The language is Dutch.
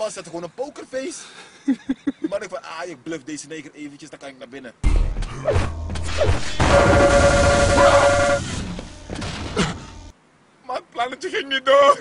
man zet gewoon een pokerface. Die man denkt van, ik bluff deze neger eventjes, dan kan ik naar binnen. Maar het plannetje ging niet door.